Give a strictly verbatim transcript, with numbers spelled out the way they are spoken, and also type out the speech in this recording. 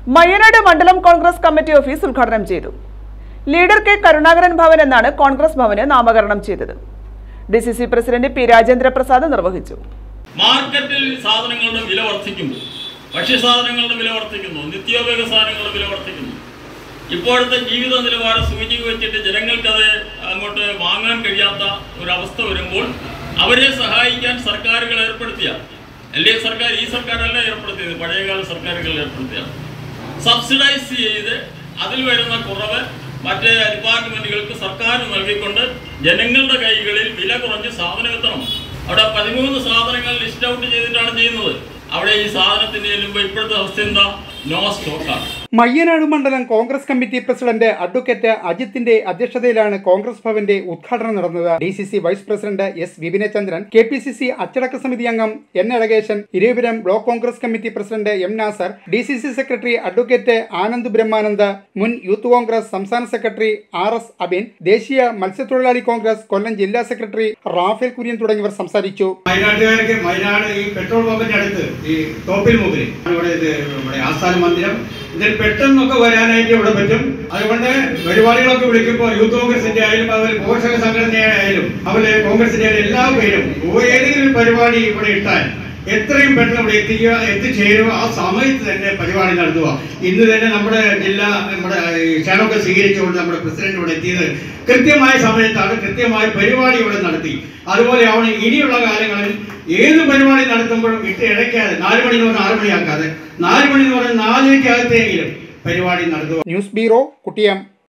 മയ്യനാട് മണ്ഡലം Congress committee office ഉദ്ഘാടനം ചെയ്തു. ലീഡർ കെ കരുണാകരൻ ഭവൻ എന്നാണ് കോൺഗ്രസ് ഭവന് നാമകരണം ചെയ്തത്. D C C president P Rajendra Prasad നിർവഹിച്ചു. മാർക്കറ്റിൽ സാധനങ്ങളുടെ വില വർദ്ധിക്കുന്നു, ഭക്ഷ്യസാധനങ്ങളുടെ വില വർദ്ധിക്കുന്നു, നിത്യോപയോഗ സാധനങ്ങളുടെ വില വർദ്ധിക്കുന്നു. ഇപ്പോഴത്തെ ജീവിത നിലവാരം സൂചിക വെച്ചിട്ട് ജനങ്ങൾക്കത് അങ്ങോട്ട് വാങ്ങാൻ കഴിയാത്ത ഒരവസ്ഥ വരുമ്പോൾ അവരെ സഹായിക്കാൻ സർക്കാരുകൾ ഏർപ്പെടുത്തിയ അല്ലേ സർക്കാർ ഈ സർക്കാരല്ല ഏർപ്പെടുത്തിയത്, പഴയകാല സർക്കാരുകൾ ഏർപ്പെടുത്തിയ സബ്സിഡൈസ് ചെയ്ത് അതിൽ വരുന്ന കുറവ് മറ്റ് ഡിപ്പാർട്ട്മെന്റുകൾക്ക് സർക്കാർ നൽകിക്കൊണ്ട് ജനങ്ങളുടെ കൈകളിൽ വില കുറഞ്ഞ് സാധനം എത്തണം. അവിടെ പതിമൂന്ന് സാധനങ്ങൾ ലിസ്റ്റ് ഔട്ട് ചെയ്തിട്ടാണ് ചെയ്യുന്നത്. അവിടെ ഈ സാധനത്തിന് ചെല്ലുമ്പോൾ ഇപ്പോഴത്തെ അവസ്ഥ എന്താ? നോ സ്റ്റോക്കാണ്. മയ്യനാട് മണ്ഡലം കോൺഗ്രസ് കമ്മിറ്റി പ്രസിഡന്റ് അഡ്വക്കേറ്റ് അജിത്തിന്റെ അധ്യക്ഷതയിലാണ് കോൺഗ്രസ് ഭവന്റെ ഉദ്ഘാടനം നടന്നത്. D C C vice president S Vipinachandran, K P C C അച്ചടക്ക സമിതി അംഗം N Azhakesan, Eravipuram block Congress committee president M Nasar, D C C secretary advocate Anand Brahmanand, മുൻ യൂത്ത് കോൺഗ്രസ് സംസ്ഥാന സെക്രട്ടറി ആർ എസ് അബിൻ, ദേശീയ മത്സ്യത്തൊഴിലാളി കോൺഗ്രസ് കൊല്ലം ജില്ലാ സെക്രട്ടറി റാഫേൽ കുര്യൻ തുടങ്ങിയവർ സംസാരിച്ചു. വയനാട്ടുകാർക്ക് വയനാട് ഈ പെട്രോൾ പമ്പിന്റെ അടുത്ത് ഈ തോപ്പിൽ മുമ്പിൽ ഇവിടെ ആസ്ഥാന മന്ദിരം ഇതിൽ പെട്ടെന്നൊക്കെ വരാനായിട്ട് ഇവിടെ പറ്റും. അതുകൊണ്ട് പരിപാടികളൊക്കെ വിളിക്കുമ്പോൾ യൂത്ത് കോൺഗ്രസിന്റെ ആയാലും അതുപോലെ പോഷക സംഘടനയായാലും അതുപോലെ കോൺഗ്രസിന്റെ ആയാലും എല്ലാ പേരും ഏതെങ്കിലും പരിപാടി ഇവിടെ ഇട്ടാൽ എത്രയും പെട്ടെന്ന് ഇവിടെ എത്തിക്കുക, എത്തിച്ചേരുക, ആ സമയത്ത് തന്നെ പരിപാടി നടത്തുക. ഇന്ന് തന്നെ നമ്മുടെ ജില്ലാ നമ്മുടെ ക്ഷണമൊക്കെ സ്വീകരിച്ചുകൊണ്ട് നമ്മുടെ പ്രസിഡന്റ് ഇവിടെ എത്തിയത് കൃത്യമായ സമയത്താണ്. കൃത്യമായ പരിപാടി ഇവിടെ നടത്തി. അതുപോലെ അവിടെ ഇനിയുള്ള കാലങ്ങളിൽ ഏത് പരിപാടി നടത്തുമ്പോഴും ഇട്ട് ഇടയ്ക്കാതെ നാല് മണി എന്ന് പറഞ്ഞാൽ ആറ് മണിയാക്കാതെ നാല് മണി എന്ന് പറഞ്ഞാൽ നാലരയ്ക്കകത്തെങ്കിലും പരിപാടി നടത്തുക. News bureau, കുട്ടിയം.